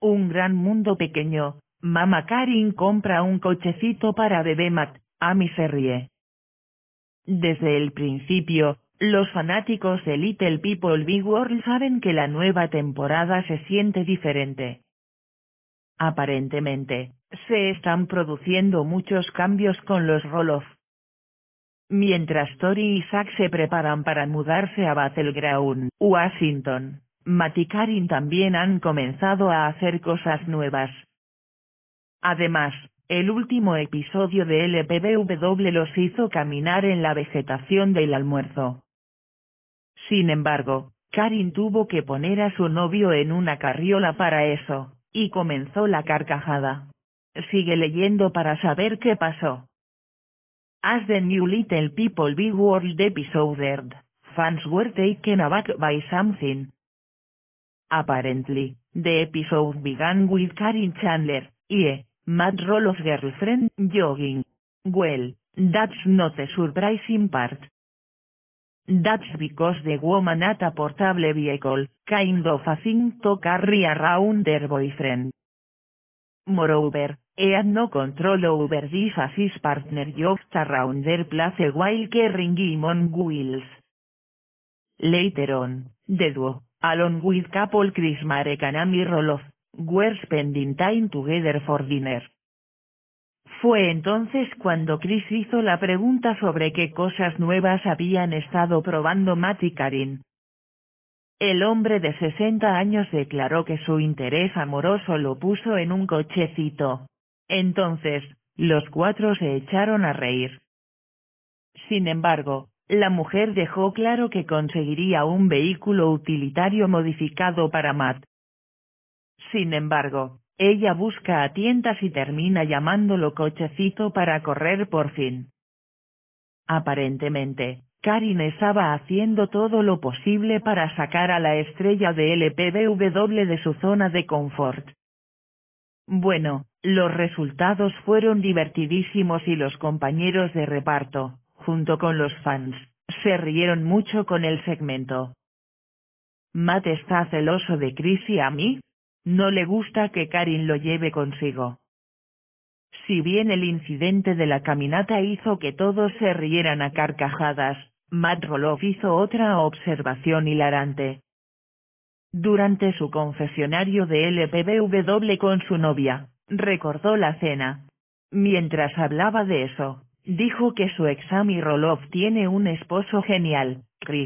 Un gran mundo pequeño. Mamá Karin compra un cochecito para bebé Matt. Amy se ríe. Desde el principio, los fanáticos de Little People Big World saben que la nueva temporada se siente diferente. Aparentemente, se están produciendo muchos cambios con los Roloff. Mientras Tori y Zack se preparan para mudarse a Battleground, Washington, Matt y Karin también han comenzado a hacer cosas nuevas. Además, el último episodio de LPBW los hizo caminar en la vegetación del almuerzo. Sin embargo, Karin tuvo que poner a su novio en una carriola para eso, y comenzó la carcajada. Sigue leyendo para saber qué pasó. As the new Little People Big World episode, fans were taken aback by something. Apparently, the episode began with Karin Chandler, y Matt Roloff's girlfriend, jogging. Well, that's not a surprising part. That's because the woman had a portable vehicle, kind of a thing to carry around their boyfriend. Moreover, he had no control over this as his partner jogged around their place while carrying him on wheels. Later on, the duo, along with couple Chris Marek and Amy Roloff, were spending time together for dinner. Fue entonces cuando Chris hizo la pregunta sobre qué cosas nuevas habían estado probando Matt y Karin. El hombre de 60 años declaró que su interés amoroso lo puso en un cochecito. Entonces, los cuatro se echaron a reír. Sin embargo, la mujer dejó claro que conseguiría un vehículo utilitario modificado para Matt. Sin embargo, ella busca a tientas y termina llamándolo cochecito para correr por fin. Aparentemente, Karin estaba haciendo todo lo posible para sacar a la estrella de LPBW de su zona de confort. Bueno, los resultados fueron divertidísimos y los compañeros de reparto, junto con los fans, se rieron mucho con el segmento. Matt está celoso de Chris y Amy. No le gusta que Karin lo lleve consigo. Si bien el incidente de la caminata hizo que todos se rieran a carcajadas, Matt Roloff hizo otra observación hilarante. Durante su confesionario de LPBW con su novia, recordó la cena. Mientras hablaba de eso, dijo que su ex Amy Roloff tiene un esposo genial, Chris.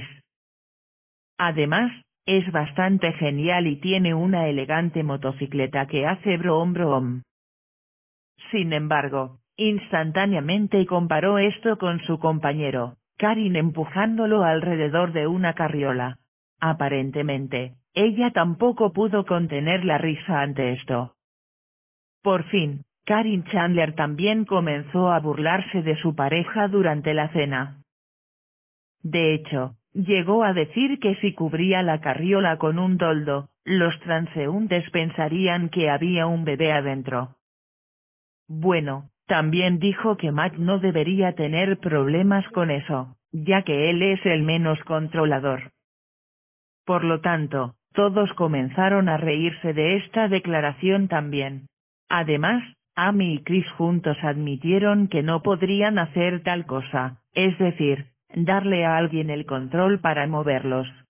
Además, es bastante genial y tiene una elegante motocicleta que hace brom brom. Sin embargo, instantáneamente comparó esto con su compañero, Karin empujándolo alrededor de una carriola. Aparentemente, ella tampoco pudo contener la risa ante esto. Por fin, Karin Chandler también comenzó a burlarse de su pareja durante la cena. De hecho, llegó a decir que si cubría la carriola con un toldo, los transeúntes pensarían que había un bebé adentro. Bueno, también dijo que Matt no debería tener problemas con eso, ya que él es el menos controlador. Por lo tanto, todos comenzaron a reírse de esta declaración también. Además, Amy y Chris juntos admitieron que no podrían hacer tal cosa, es decir, darle a alguien el control para moverlos.